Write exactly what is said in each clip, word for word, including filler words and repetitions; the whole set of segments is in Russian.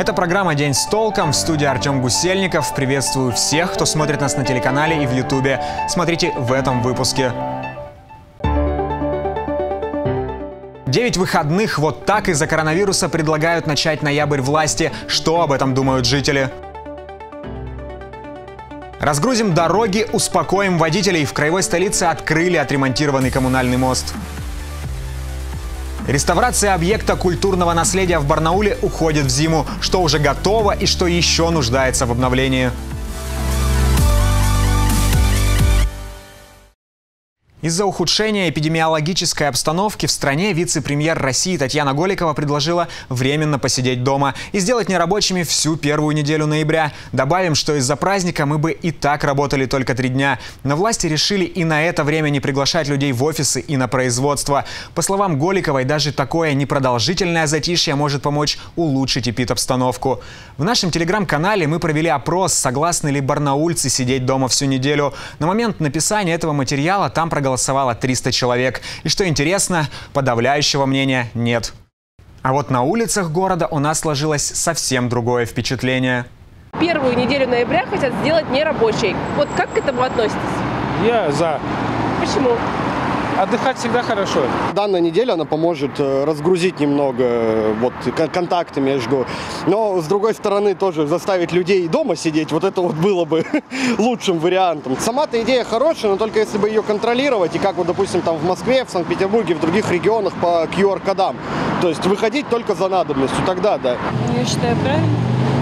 Это программа «День с толком». В студии Артем Гусельников. Приветствую всех, кто смотрит нас на телеканале и в Ютубе. Смотрите в этом выпуске. Девять выходных вот так из-за коронавируса предлагают начать ноябрь власти. Что об этом думают жители? Разгрузим дороги, успокоим водителей. В краевой столице открыли отремонтированный коммунальный мост. Реставрация объекта культурного наследия в Барнауле уходит в зиму. Что уже готово и что еще нуждается в обновлении. Из-за ухудшения эпидемиологической обстановки в стране вице-премьер России Татьяна Голикова предложила временно посидеть дома и сделать нерабочими всю первую неделю ноября. Добавим, что из-за праздника мы бы и так работали только три дня. Но власти решили и на это время не приглашать людей в офисы и на производство. По словам Голиковой, даже такое непродолжительное затишье может помочь улучшить эпидобстановку. В нашем телеграм-канале мы провели опрос, согласны ли барнаульцы сидеть дома всю неделю. На момент написания этого материала там проголосовали голосовало триста человек. И что интересно, подавляющего мнения нет. А вот на улицах города у нас сложилось совсем другое впечатление. Первую неделю ноября хотят сделать нерабочей. Вот как к этому относитесь? Я за. Почему? Отдыхать всегда хорошо. Данная неделя она поможет разгрузить немного вот, контакты между. Но, с другой стороны, тоже заставить людей дома сидеть, вот это вот было бы лучшим вариантом. Сама-то идея хорошая, но только если бы ее контролировать, и как вот, допустим, там в Москве, в Санкт-Петербурге, в других регионах по ку ар кодам. То есть выходить только за надобностью, тогда да. Я считаю правильно,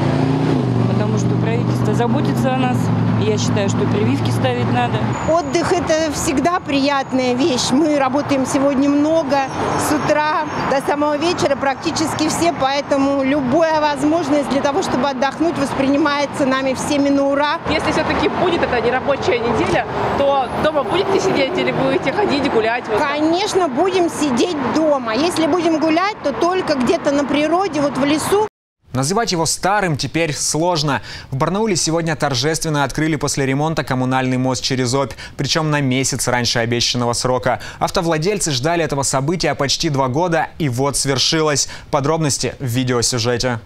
потому что правительство заботится о нас. Я считаю, что прививки ставить надо. Отдых – это всегда приятная вещь. Мы работаем сегодня много, с утра до самого вечера практически все, поэтому любая возможность для того, чтобы отдохнуть, воспринимается нами всеми на ура. Если все-таки будет эта нерабочая неделя, то дома будете сидеть или будете ходить, гулять? Вот? Конечно, будем сидеть дома. Если будем гулять, то только где-то на природе, вот в лесу. Называть его старым теперь сложно. В Барнауле сегодня торжественно открыли после ремонта коммунальный мост через Обь, причем на месяц раньше обещанного срока. Автовладельцы ждали этого события почти два года, и вот свершилось. Подробности в видеосюжете.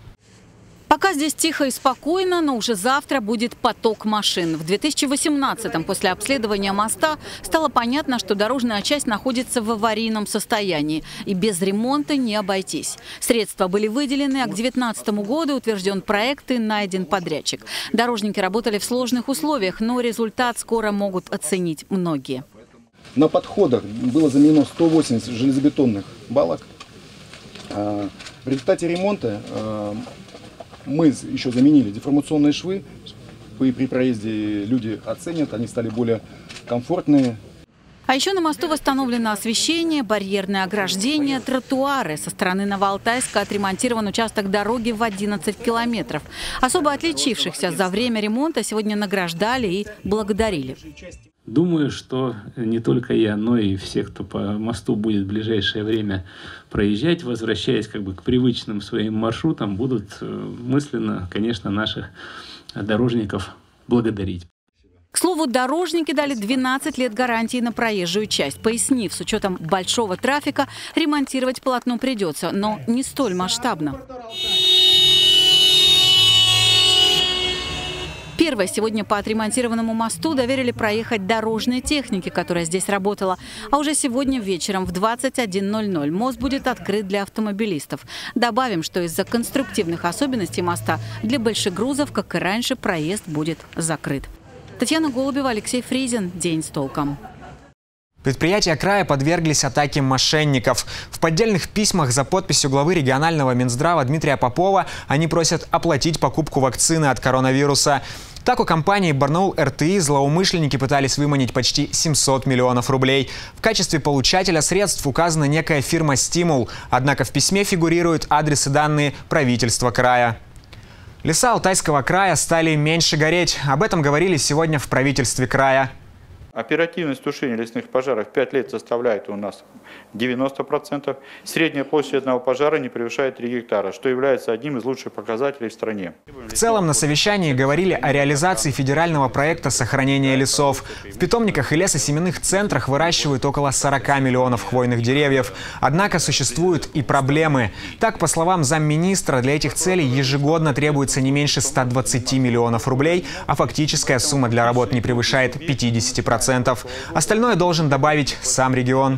Пока здесь тихо и спокойно, но уже завтра будет поток машин. В две тысячи восемнадцатом после обследования моста стало понятно, что дорожная часть находится в аварийном состоянии. И без ремонта не обойтись. Средства были выделены, а к две тысячи девятнадцатому году утвержден проект и найден подрядчик. Дорожники работали в сложных условиях, но результат скоро могут оценить многие. На подходах было заменено сто восемьдесят железобетонных балок. В результате ремонта мы еще заменили деформационные швы. При, при проезде люди оценят, они стали более комфортные. А еще на мосту восстановлено освещение, барьерное ограждение, тротуары. Со стороны Новоалтайска отремонтирован участок дороги в одиннадцать километров. Особо отличившихся за время ремонта сегодня награждали и благодарили. Думаю, что не только я, но и все, кто по мосту будет в ближайшее время проезжать, возвращаясь как бы к привычным своим маршрутам, будут мысленно, конечно, наших дорожников благодарить. К слову, дорожники дали двенадцать лет гарантии на проезжую часть, пояснив, с учетом большого трафика ремонтировать полотно придется, но не столь масштабно. Первое сегодня по отремонтированному мосту доверили проехать дорожной технике, которая здесь работала. А уже сегодня вечером в двадцать один ноль ноль мост будет открыт для автомобилистов. Добавим, что из-за конструктивных особенностей моста для большегрузов, как и раньше, проезд будет закрыт. Татьяна Голубева, Алексей Фризин. День с толком. Предприятия края подверглись атаке мошенников. В поддельных письмах за подписью главы регионального Минздрава Дмитрия Попова они просят оплатить покупку вакцины от коронавируса. Так у компании Барнаул эр тэ и злоумышленники пытались выманить почти семьсот миллионов рублей. В качестве получателя средств указана некая фирма «Стимул». Однако в письме фигурируют адрес и данные правительства края. Леса Алтайского края стали меньше гореть. Об этом говорили сегодня в правительстве края. Оперативность тушения лесных пожаров пять лет составляет у нас девяносто процентов. Средняя площадь одного пожара не превышает три гектара, что является одним из лучших показателей в стране. В целом на совещании говорили о реализации федерального проекта сохранения лесов. В питомниках и лесосеменных центрах выращивают около сорока миллионов хвойных деревьев. Однако существуют и проблемы. Так, по словам замминистра, для этих целей ежегодно требуется не меньше ста двадцати миллионов рублей, а фактическая сумма для работ не превышает пятидесяти процентов. Остальное должен добавить сам регион.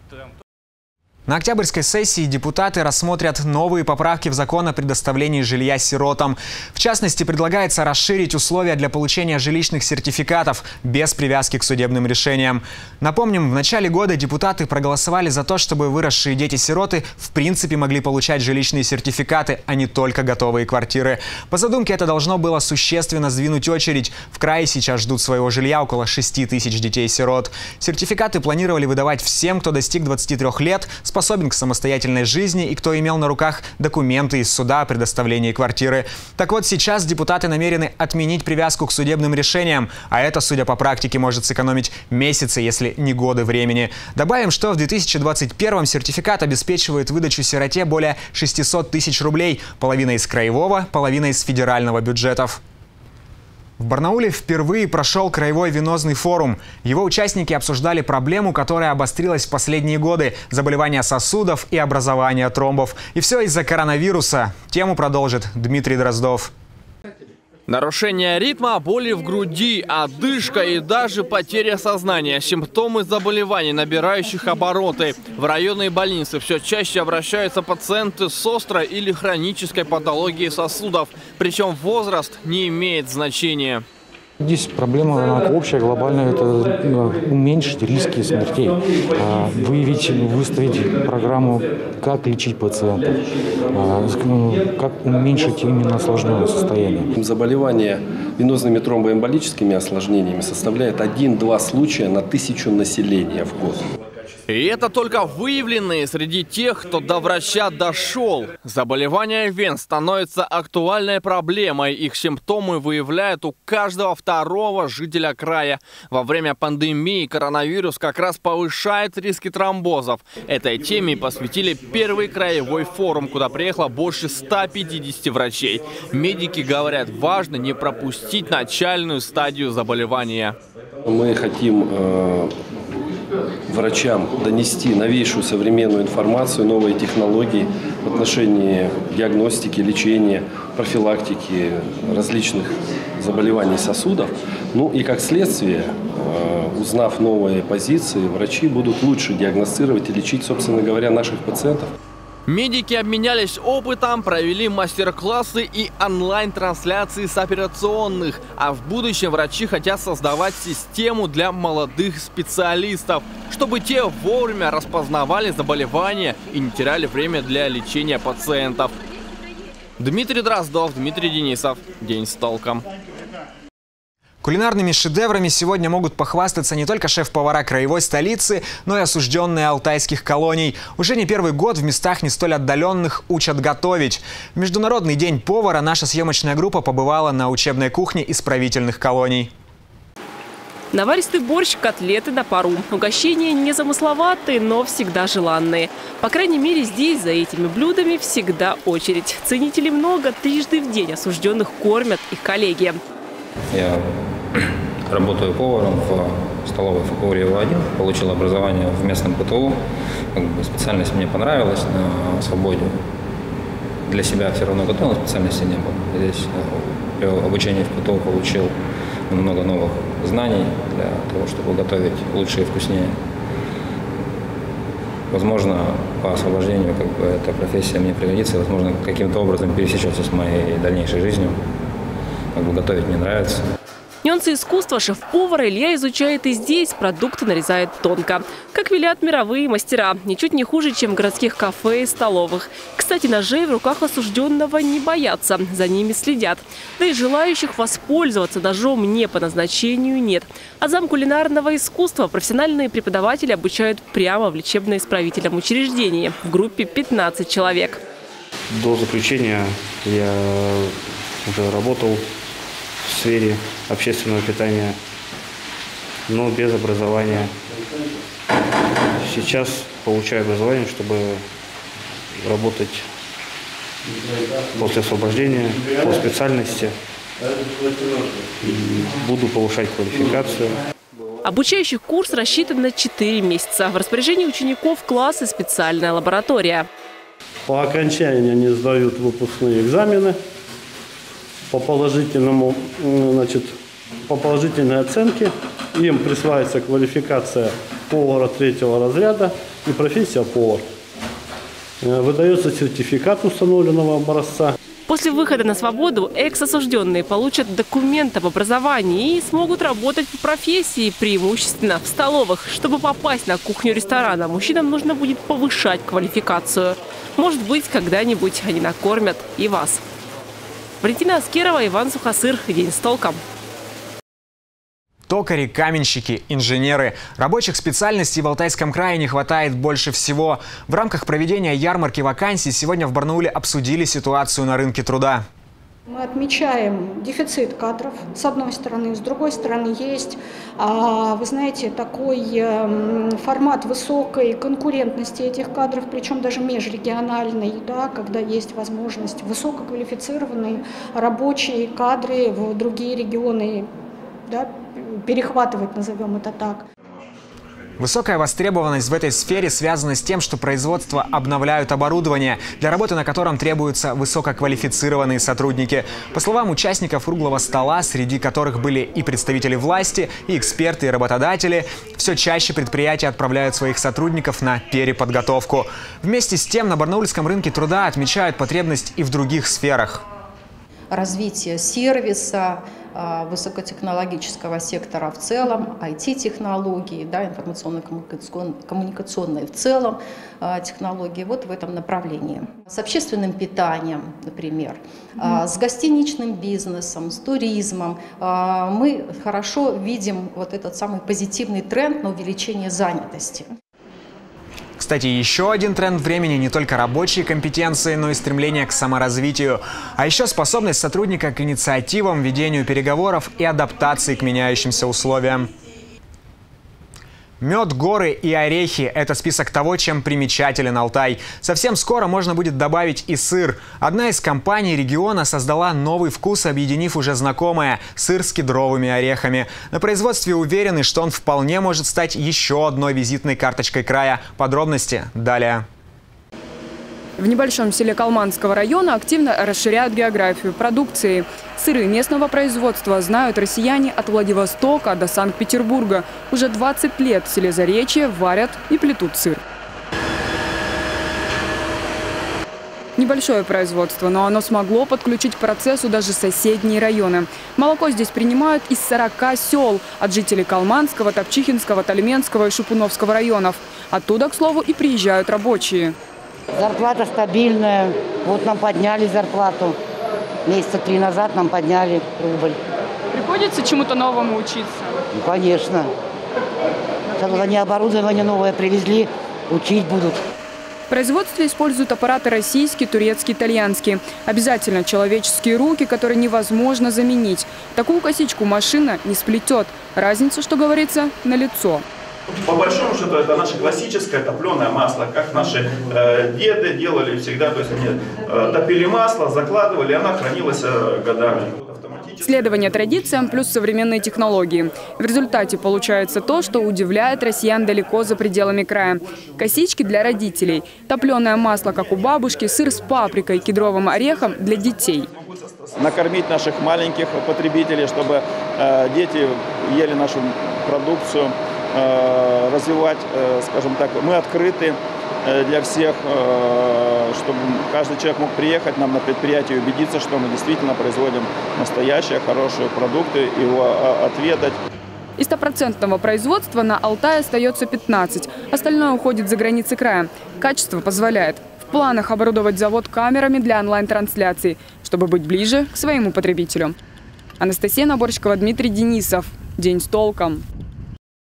На октябрьской сессии депутаты рассмотрят новые поправки в закон о предоставлении жилья сиротам. В частности, предлагается расширить условия для получения жилищных сертификатов без привязки к судебным решениям. Напомним, в начале года депутаты проголосовали за то, чтобы выросшие дети-сироты в принципе могли получать жилищные сертификаты, а не только готовые квартиры. По задумке, это должно было существенно сдвинуть очередь. В крае сейчас ждут своего жилья около шести тысяч детей-сирот. Сертификаты планировали выдавать всем, кто достиг двадцати трёх лет, способен к самостоятельной жизни и кто имел на руках документы из суда о предоставлении квартиры. Так вот, сейчас депутаты намерены отменить привязку к судебным решениям, а это, судя по практике, может сэкономить месяцы, если не годы времени. Добавим, что в две тысячи двадцать первом сертификат обеспечивает выдачу сироте более шестисот тысяч рублей, половина из краевого, половина из федерального бюджетов. В Барнауле впервые прошел краевой венозный форум. Его участники обсуждали проблему, которая обострилась в последние годы – заболевания сосудов и образование тромбов. И все из-за коронавируса. Тему продолжит Дмитрий Дроздов. Нарушение ритма, боли в груди, одышка и даже потеря сознания – симптомы заболеваний, набирающих обороты. В районные больницы все чаще обращаются пациенты с острой или хронической патологией сосудов. Причем возраст не имеет значения. Здесь проблема общая, глобальная, это уменьшить риски смертей, выявить, выставить программу, как лечить пациентов, как уменьшить именно осложненное состояние. Заболевание венозными тромбоэмболическими осложнениями составляет один-два случая на тысячу населения в год. И это только выявленные среди тех, кто до врача дошел. Заболевание вен становится актуальной проблемой. Их симптомы выявляют у каждого второго жителя края. Во время пандемии коронавирус как раз повышает риски тромбозов. Этой теме посвятили первый краевой форум, куда приехало больше ста пятидесяти врачей. Медики говорят, важно не пропустить начальную стадию заболевания. Мы хотим э врачам донести новейшую современную информацию, новые технологии в отношении диагностики, лечения, профилактики различных заболеваний сосудов. Ну и как следствие, узнав новые позиции, врачи будут лучше диагностировать и лечить, собственно говоря, наших пациентов. Медики обменялись опытом, провели мастер-классы и онлайн-трансляции с операционных. А в будущем врачи хотят создавать систему для молодых специалистов, чтобы те вовремя распознавали заболевания и не теряли время для лечения пациентов. Дмитрий Дроздов, Дмитрий Денисов. День с толком. Кулинарными шедеврами сегодня могут похвастаться не только шеф-повара краевой столицы, но и осужденные алтайских колоний. Уже не первый год в местах не столь отдаленных учат готовить. В Международный день повара наша съемочная группа побывала на учебной кухне исправительных колоний. Наваристый борщ, котлеты на пару. Угощения незамысловатые, но всегда желанные. По крайней мере, здесь за этими блюдами всегда очередь. Ценителей много, трижды в день осужденных кормят их коллеги. Я работаю поваром в столовой ФПУ Рио-один, получил образование в местном ПТУ. Как бы специальность мне понравилась на свободе. Для себя все равно готовил, специальности не было. Здесь при обучении в ПТУ получил много новых знаний для того, чтобы готовить лучше и вкуснее. Возможно, по освобождению как бы, эта профессия мне пригодится, возможно, каким-то образом пересечется с моей дальнейшей жизнью. Как бы готовить мне нравится. Нюансы искусства шеф-повара Илья изучает и здесь. Продукты нарезает тонко. Как велят мировые мастера. Ничуть не хуже, чем в городских кафе и столовых. Кстати, ножей в руках осужденного не боятся. За ними следят. Да и желающих воспользоваться ножом не по назначению нет. А зам кулинарного искусства профессиональные преподаватели обучают прямо в лечебно-исправительном учреждении. В группе пятнадцать человек. До заключения я уже работал в сфере общественного питания. но без образования. Сейчас получаю образование, чтобы работать после освобождения по специальности. Буду повышать квалификацию. Обучающий курс рассчитан на четыре месяца. В распоряжении учеников класс и специальная лаборатория. По окончании они сдают выпускные экзамены. По положительному, значит, по положительной оценке им присваивается квалификация повара третьего разряда и профессия повар. Выдается сертификат установленного образца. После выхода на свободу экс-осужденные получат документ об образовании и смогут работать по профессии, преимущественно в столовых. Чтобы попасть на кухню ресторана, мужчинам нужно будет повышать квалификацию. Может быть, когда-нибудь они накормят и вас. Валентина Аскерова, Иван Сухосыр. День с толком. Токари, каменщики, инженеры. Рабочих специальностей в Алтайском крае не хватает больше всего. В рамках проведения ярмарки вакансий сегодня в Барнауле обсудили ситуацию на рынке труда. Мы отмечаем дефицит кадров, с одной стороны. С другой стороны, есть, вы знаете, такой формат высокой конкурентности этих кадров, причем даже межрегиональный, да, когда есть возможность высококвалифицированные рабочие кадры в другие регионы, да, перехватывать, назовем это так. Высокая востребованность в этой сфере связана с тем, что производства обновляют оборудование, для работы на котором требуются высококвалифицированные сотрудники. По словам участников круглого стола, среди которых были и представители власти, и эксперты, и работодатели, все чаще предприятия отправляют своих сотрудников на переподготовку. Вместе с тем на барнаульском рынке труда отмечают потребность и в других сферах. Развитие сервиса, высокотехнологического сектора в целом, ай ти-технологии, да, информационно-коммуникационные в целом технологии, вот в этом направлении. С общественным питанием, например, mm-hmm. с гостиничным бизнесом, с туризмом. Мы хорошо видим вот этот самый позитивный тренд на увеличение занятости. Кстати, еще один тренд времени – не только рабочие компетенции, но и стремление к саморазвитию. А еще способность сотрудника к инициативам, ведению переговоров и адаптации к меняющимся условиям. Мед, горы и орехи – это список того, чем примечателен Алтай. Совсем скоро можно будет добавить и сыр. Одна из компаний региона создала новый вкус, объединив уже знакомое – сыр с кедровыми орехами. На производстве уверены, что он вполне может стать еще одной визитной карточкой края. Подробности далее. В небольшом селе Калманского района активно расширяют географию продукции. Сыры местного производства знают россияне от Владивостока до Санкт-Петербурга. Уже двадцать лет в селе Заречье варят и плетут сыр. Небольшое производство, но оно смогло подключить к процессу даже соседние районы. Молоко здесь принимают из сорока сел от жителей Калманского, Топчихинского, Тальменского и Шипуновского районов. Оттуда, к слову, и приезжают рабочие. Зарплата стабильная. Вот нам подняли зарплату. Месяца три назад нам подняли рубль. Приходится чему-то новому учиться? Ну, конечно. Сейчас они оборудование новое привезли, учить будут. В производстве используют аппараты российские, турецкие, итальянские. Обязательно человеческие руки, которые невозможно заменить. Такую косичку машина не сплетет. Разница, что говорится, налицо. По большому счету это наше классическое топленое масло, как наши э, деды делали всегда. То есть они э, топили масло, закладывали, и она хранилась э, годами. Следование традициям плюс современные технологии. В результате получается то, что удивляет россиян далеко за пределами края. Косички для родителей, топленое масло, как у бабушки, сыр с паприкой, кедровым орехом для детей. Накормить наших маленьких потребителей, чтобы э, дети ели нашу продукцию. Развивать, скажем так, мы открыты для всех, чтобы каждый человек мог приехать нам на предприятие и убедиться, что мы действительно производим настоящие, хорошие продукты, его отведать. Из стопроцентного производства на Алтае остается пятнадцать, остальное уходит за границы края. Качество позволяет. В планах оборудовать завод камерами для онлайн-трансляций, чтобы быть ближе к своему потребителю. Анастасия Наборщикова, Дмитрий Денисов. День с толком.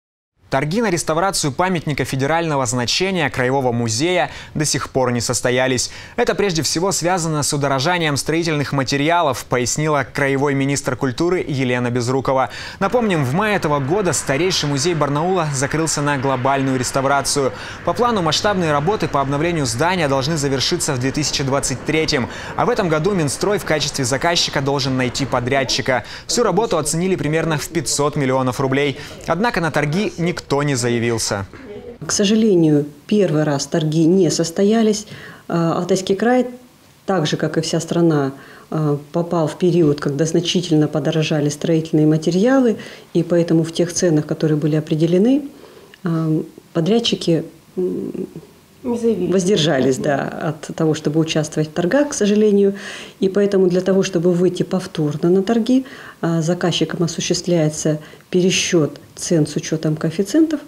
Торги на реставрацию памятника федерального значения Краевого музея до сих пор не состоялись. Это прежде всего связано с удорожанием строительных материалов, пояснила краевой министр культуры Елена Безрукова. Напомним, в мае этого года старейший музей Барнаула закрылся на глобальную реставрацию. По плану масштабные работы по обновлению здания должны завершиться в две тысячи двадцать третьем. А в этом году Минстрой в качестве заказчика должен найти подрядчика. Всю работу оценили примерно в пятьсот миллионов рублей. Однако на торги никто Никто не заявился. К сожалению, первый раз торги не состоялись. Алтайский край, так же как и вся страна, попал в период, когда значительно подорожали строительные материалы, и поэтому в тех ценах, которые были определены, подрядчики воздержались, да, от того, чтобы участвовать в торгах, к сожалению. И поэтому для того, чтобы выйти повторно на торги, заказчиком осуществляется пересчет цен с учетом коэффициентов.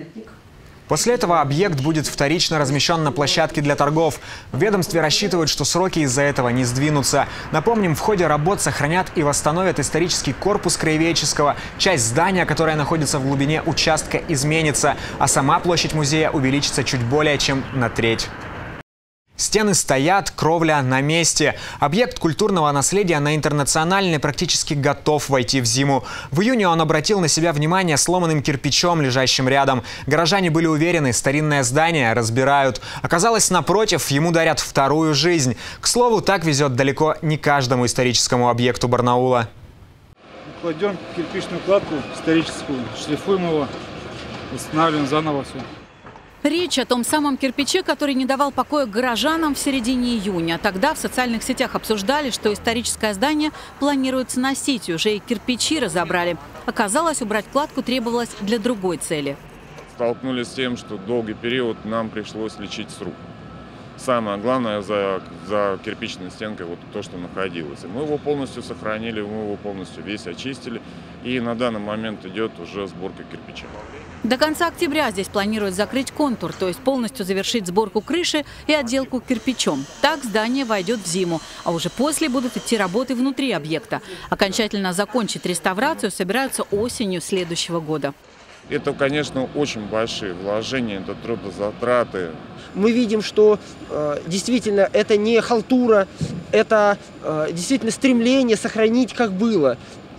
После этого объект будет вторично размещен на площадке для торгов. В ведомстве рассчитывают, что сроки из-за этого не сдвинутся. Напомним, в ходе работ сохранят и восстановят исторический корпус краеведческого. Часть здания, которая находится в глубине участка, изменится, а сама площадь музея увеличится чуть более чем на треть. Стены стоят, кровля на месте. Объект культурного наследия на Интернациональной практически готов войти в зиму. В июне он обратил на себя внимание сломанным кирпичом, лежащим рядом. Горожане были уверены, старинное здание разбирают. Оказалось, напротив, ему дарят вторую жизнь. К слову, так везет далеко не каждому историческому объекту Барнаула. Кладем кирпичную кладку историческую, шлифуем его, восстанавливаем заново все. Речь о том самом кирпиче, который не давал покоя горожанам в середине июня. Тогда в социальных сетях обсуждали, что историческое здание планируют сносить. Уже и кирпичи разобрали. Оказалось, убрать кладку требовалось для другой цели. Столкнулись с тем, что долгий период нам пришлось лечить сруб. Самое главное за, за кирпичной стенкой вот то, что находилось. Мы его полностью сохранили, мы его полностью весь очистили. И на данный момент идет уже сборка кирпича. До конца октября здесь планируют закрыть контур, то есть полностью завершить сборку крыши и отделку кирпичом. Так здание войдет в зиму, а уже после будут идти работы внутри объекта. Окончательно закончить реставрацию собираются осенью следующего года. Это, конечно, очень большие вложения, это трудозатраты. Мы видим, что э, действительно это не халтура, это э, действительно стремление сохранить, как было.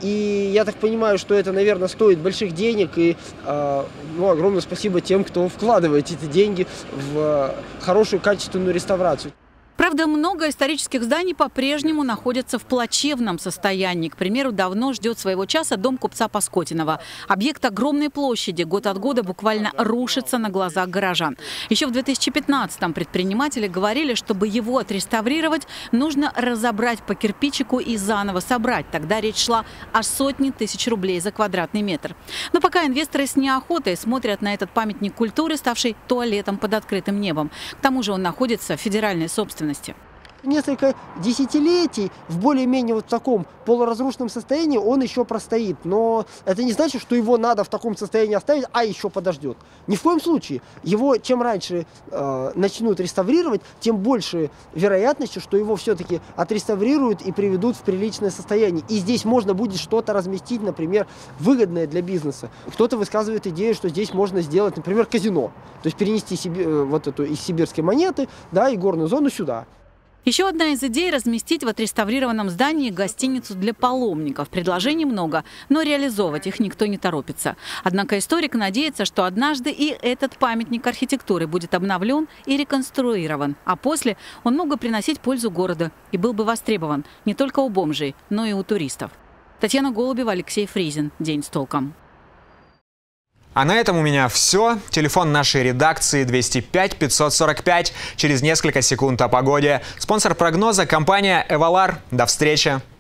И я так понимаю, что это, наверное, стоит больших денег. И э, ну, огромное спасибо тем, кто вкладывает эти деньги в э, хорошую, качественную реставрацию. Правда, много исторических зданий по-прежнему находятся в плачевном состоянии. К примеру, давно ждет своего часа дом купца Паскотинова. Объект огромной площади год от года буквально рушится на глазах горожан. Еще в две тысячи пятнадцатом предприниматели говорили, чтобы его отреставрировать, нужно разобрать по кирпичику и заново собрать. Тогда речь шла о сотне тысяч рублей за квадратный метр. Но пока инвесторы с неохотой смотрят на этот памятник культуры, ставший туалетом под открытым небом. К тому же он находится в федеральной собственности. Несколько десятилетий в более-менее вот таком полуразрушенном состоянии он еще простоит. Но это не значит, что его надо в таком состоянии оставить, а еще подождет. Ни в коем случае. Его чем раньше э, начнут реставрировать, тем больше вероятности, что его все-таки отреставрируют и приведут в приличное состояние. И здесь можно будет что-то разместить, например, выгодное для бизнеса. Кто-то высказывает идею, что здесь можно сделать, например, казино. То есть перенести себе, вот эту из сибирской монеты, да, и горную зону сюда. Еще одна из идей – разместить в отреставрированном здании гостиницу для паломников. Предложений много, но реализовывать их никто не торопится. Однако историк надеется, что однажды и этот памятник архитектуры будет обновлен и реконструирован. А после он мог бы приносить пользу городу и был бы востребован не только у бомжей, но и у туристов. Татьяна Голубева, Алексей Фризин. День с толком. А на этом у меня все. Телефон нашей редакции двести пять пятьсот сорок пять. Через несколько секунд о погоде. Спонсор прогноза – компания «Эвалар». До встречи!